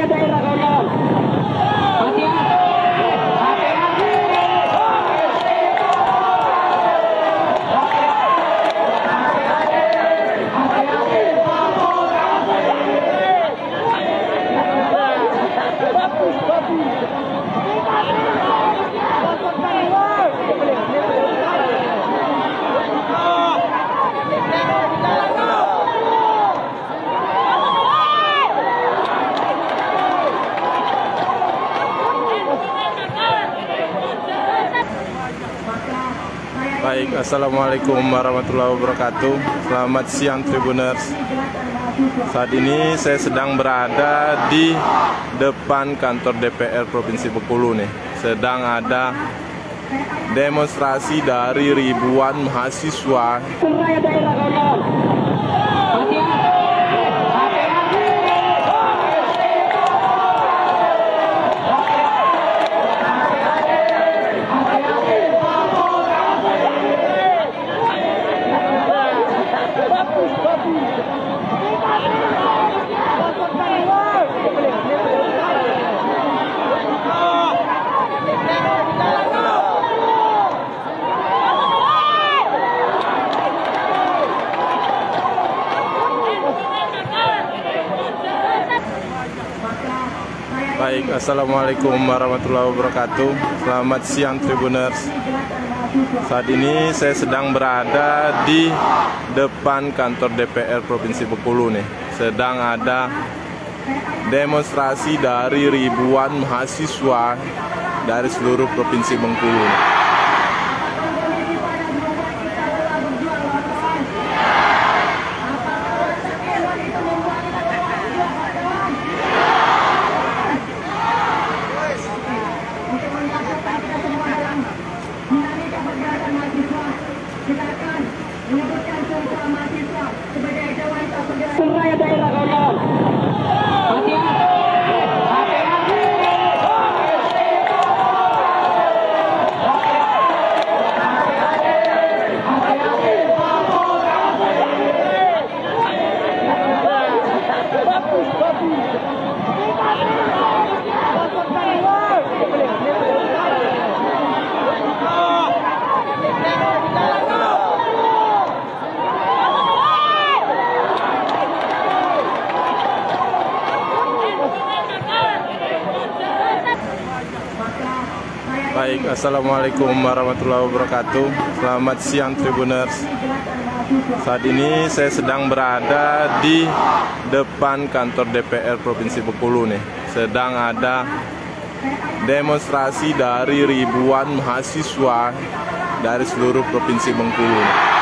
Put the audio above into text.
daerah kawan. Baik, assalamualaikum warahmatullahi wabarakatuh. Selamat siang Tribuners. Saat ini saya sedang berada di depan kantor DPR Provinsi Bengkulu nih. Sedang ada demonstrasi dari ribuan mahasiswa. Baik, assalamualaikum warahmatullahi wabarakatuh. Selamat siang Tribuners. Saat ini saya sedang berada di depan kantor DPR Provinsi Bengkulu nih. Sedang ada demonstrasi dari ribuan mahasiswa dari seluruh Provinsi Bengkulu. Daerah kawan. Baik, assalamualaikum warahmatullahi wabarakatuh. Selamat siang Tribuners. Saat ini saya sedang berada di depan kantor DPR Provinsi Bengkulu nih. Sedang ada demonstrasi dari ribuan mahasiswa dari seluruh Provinsi Bengkulu.